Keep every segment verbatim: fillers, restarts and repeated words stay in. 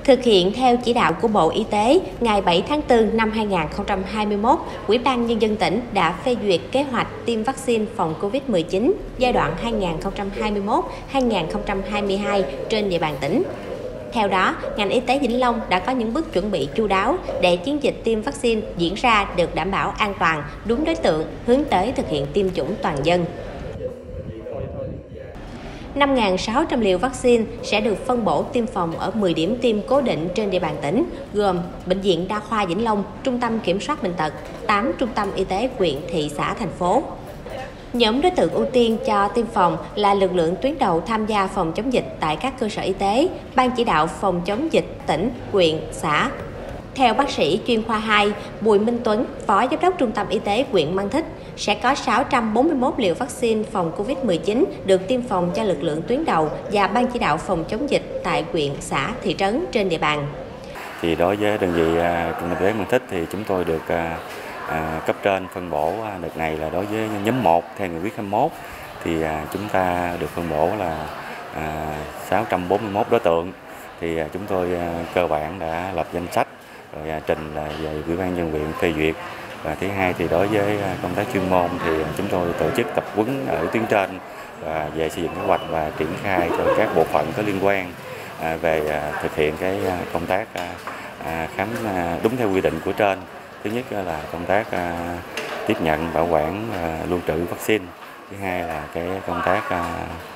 Thực hiện theo chỉ đạo của Bộ Y tế, ngày bảy tháng tư năm hai nghìn không trăm hai mươi mốt, Ủy ban Nhân dân tỉnh đã phê duyệt kế hoạch tiêm vaccine phòng Covid mười chín giai đoạn hai nghìn không trăm hai mươi mốt đến hai nghìn không trăm hai mươi hai trên địa bàn tỉnh. Theo đó, ngành y tế Vĩnh Long đã có những bước chuẩn bị chu đáo để chiến dịch tiêm vaccine diễn ra được đảm bảo an toàn, đúng đối tượng, hướng tới thực hiện tiêm chủng toàn dân. năm nghìn sáu trăm liều vaccine sẽ được phân bổ tiêm phòng ở mười điểm tiêm cố định trên địa bàn tỉnh, gồm Bệnh viện Đa khoa Vĩnh Long, Trung tâm Kiểm soát Bệnh tật, tám trung tâm y tế huyện, thị xã, thành phố. Nhóm đối tượng ưu tiên cho tiêm phòng là lực lượng tuyến đầu tham gia phòng chống dịch tại các cơ sở y tế, Ban chỉ đạo phòng chống dịch tỉnh, huyện, xã. Theo bác sĩ chuyên khoa hai Bùi Minh Tuấn, Phó Giám đốc Trung tâm Y tế huyện Mang Thít, sẽ có sáu trăm bốn mươi mốt liều vaccine phòng Covid mười chín được tiêm phòng cho lực lượng tuyến đầu và Ban chỉ đạo phòng chống dịch tại huyện, xã, thị trấn trên địa bàn. Thì đối với đơn vị Trung tâm Y tế Mang Thít thì chúng tôi được à, cấp trên phân bổ đợt này là đối với nhóm một theo nghị quyết hai mươi mốt thì à, chúng ta được phân bổ là à, sáu trăm bốn mươi mốt đối tượng. Thì à, chúng tôi à, cơ bản đã lập danh sách rồi à, trình là về Ủy ban nhân dân huyện phê duyệt. Và thứ hai thì đối với công tác chuyên môn thì chúng tôi tổ chức tập huấn ở tuyến trên và về xây dựng kế hoạch và triển khai cho các bộ phận có liên quan à, về à, thực hiện cái công tác à, à, khám à, đúng theo quy định của trên. Thứ nhất là công tác à, tiếp nhận, bảo quản, à, lưu trữ vaccine. Thứ hai là cái công tác à,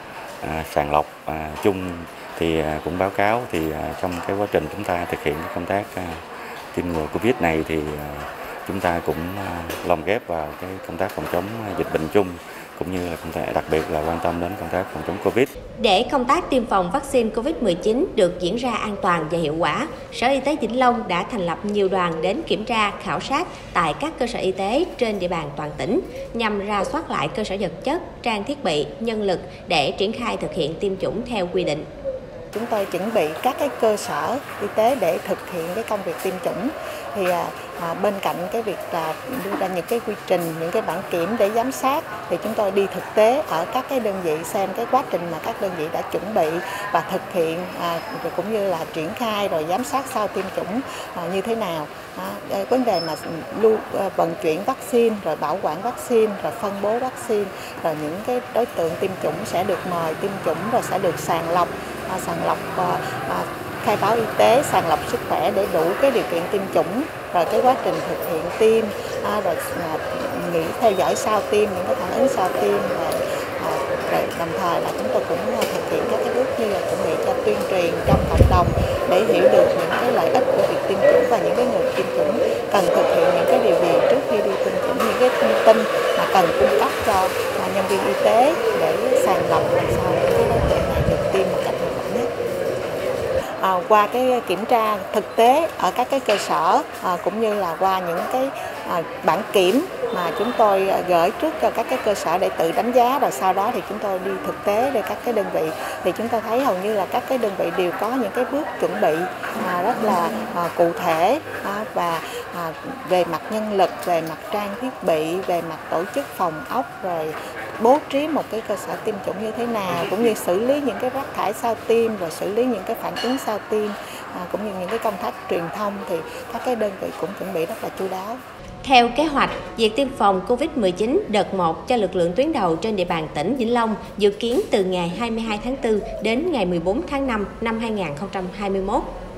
à, sàng lọc à, chung thì à, cũng báo cáo thì à, trong cái quá trình chúng ta thực hiện công tác à, tiêm ngừa Covid này thì à, chúng ta cũng à, lồng ghép vào cái công tác phòng chống dịch bệnh chung cũng như là công tác đặc biệt là quan tâm đến công tác phòng chống Covid. Để công tác tiêm phòng vaccine Covid mười chín được diễn ra an toàn và hiệu quả, Sở Y tế Vĩnh Long đã thành lập nhiều đoàn đến kiểm tra, khảo sát tại các cơ sở y tế trên địa bàn toàn tỉnh nhằm rà soát lại cơ sở vật chất, trang thiết bị, nhân lực để triển khai thực hiện tiêm chủng theo quy định. Chúng tôi chuẩn bị các cái cơ sở y tế để thực hiện cái công việc tiêm chủng. Thì à, bên cạnh cái việc là đưa ra những cái quy trình, những cái bảng kiểm để giám sát thì chúng tôi đi thực tế ở các cái đơn vị xem cái quá trình mà các đơn vị đã chuẩn bị và thực hiện à, rồi cũng như là triển khai rồi giám sát sau tiêm chủng à, như thế nào. À, vấn đề mà lưu à, vận chuyển vaccine rồi bảo quản vaccine rồi phân bố vaccine rồi những cái đối tượng tiêm chủng sẽ được mời tiêm chủng rồi sẽ được sàng lọc à, sàng lọc à, à, khai báo y tế, sàng lọc sức khỏe để đủ cái điều kiện tiêm chủng, rồi cái quá trình thực hiện tiêm, à, rồi à, nghỉ theo dõi sau tiêm, những cái phản ứng sau tiêm, rồi, à, rồi đồng thời là chúng tôi cũng thực hiện các cái bước như là chuẩn bị cho tuyên truyền trong cộng đồng để hiểu được những cái lợi ích của việc tiêm chủng và những cái người tiêm chủng cần thực hiện những cái điều gì trước khi đi tiêm chủng, những cái thông tin mà cần cung cấp cho nhân viên y tế để sàng lọc làm sao những cái đối tượng này được tiêm một cách hiệu quả nhất. À, qua cái kiểm tra thực tế ở các cái cơ sở à, cũng như là qua những cái à, bản kiểm mà chúng tôi gửi trước cho các cái cơ sở để tự đánh giá, rồi sau đó thì chúng tôi đi thực tế để các cái đơn vị thì chúng tôi thấy hầu như là các cái đơn vị đều có những cái bước chuẩn bị à, rất là à, cụ thể à, và à, về mặt nhân lực, về mặt trang thiết bị, về mặt tổ chức phòng ốc, rồi bố trí một cái cơ sở tiêm chủng như thế nào, cũng như xử lý những cái rác thải sau tiêm, rồi xử lý những cái phản ứng sau tiêm, à, cũng như những cái công tác truyền thông thì các cái đơn vị cũng chuẩn bị rất là chu đáo. Theo kế hoạch, việc tiêm phòng Covid mười chín đợt một cho lực lượng tuyến đầu trên địa bàn tỉnh Vĩnh Long dự kiến từ ngày hai mươi hai tháng tư đến ngày mười bốn tháng năm năm hai nghìn không trăm hai mươi mốt.